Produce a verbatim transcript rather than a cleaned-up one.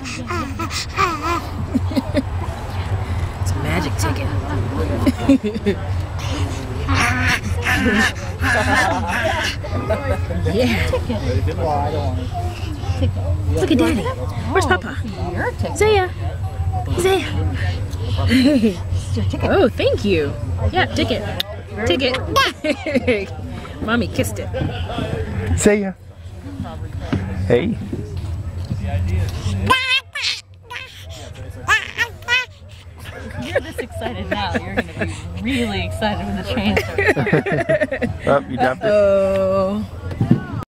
It's a magic ticket. Yeah. Look at Daddy. Where's Papa? Zaya. Zaya. Oh, thank you. Yeah, ticket. Ticket. Mommy kissed it. Zaya. Hey. You're this excited now. You're going to be really excited when the train starts. Oh, you dropped it. Oh.